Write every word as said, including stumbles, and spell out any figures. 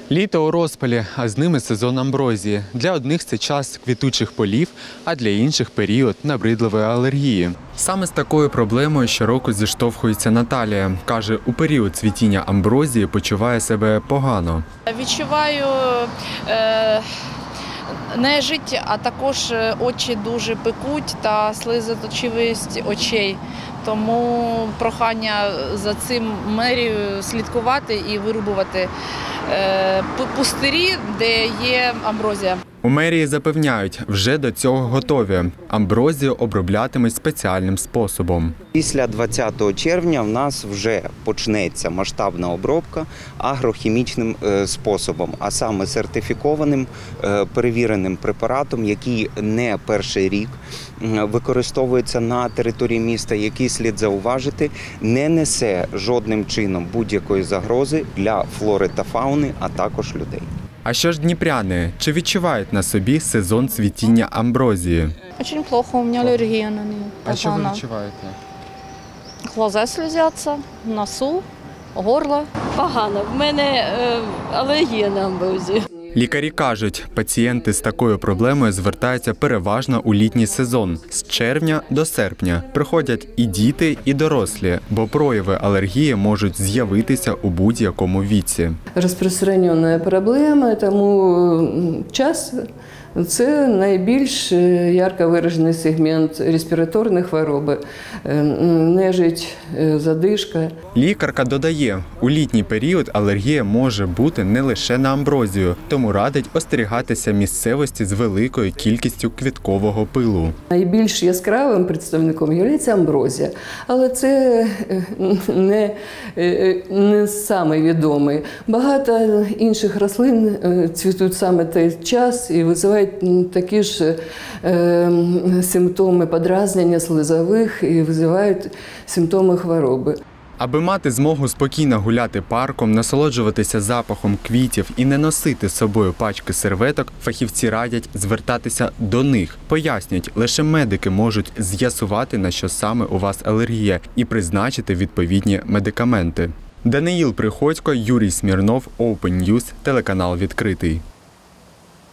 Літо у розпалі, а з ними сезон амброзії. Для одних це час квітучих полів, а для інших – період набридливої алергії. Саме з такою проблемою щороку зіштовхується Наталія. Каже, у період цвітіння амброзії почуває себе погано. Відчуваю е, нежить, а також очі дуже пекуть та слизоточивість очей. Тому прохання за цим мерію слідкувати і вирубувати е, пустирі, де є амброзія. У мерії запевняють, вже до цього готові. Амброзію оброблятимуть спеціальним способом. Після двадцятого червня в нас вже почнеться масштабна обробка агрохімічним способом, а саме сертифікованим перевіреним препаратом, який не перший рік використовується на території міста, який, слід зауважити, не несе жодним чином будь-якої загрози для флори та фауни, а також людей. А що ж дніпряни? Чи відчувають на собі сезон цвітіння амброзії? Очень плохо, у меня аллергия на нее. А що ви відчуваєте? Глаза слезятся, носу, горло. Погано. В мене е, алергія на амброзію. Лікарі кажуть, пацієнти з такою проблемою звертаються переважно у літній сезон – з червня до серпня. Приходять і діти, і дорослі, бо прояви алергії можуть з'явитися у будь-якому віці. Розпространена проблема, тому час – це найбільш ярко виражений сегмент респіраторної хвороби, нежить, задишка. Лікарка додає, у літній період алергія може бути не лише на амброзію, тому радить остерігатися місцевості з великою кількістю квіткового пилу. Найбільш яскравим представником є амброзія, але це не, не самий відомий. Багато інших рослин цвітуть саме той час і викликають такі ж е, симптоми подразнення слизових і викликають симптоми хвороби. Аби мати змогу спокійно гуляти парком, насолоджуватися запахом квітів і не носити з собою пачки серветок, фахівці радять звертатися до них. Пояснюють, лише медики можуть з'ясувати, на що саме у вас алергія, і призначити відповідні медикаменти. Даниїл Приходько, Юрій Смірнов, Open News, телеканал «Відкритий».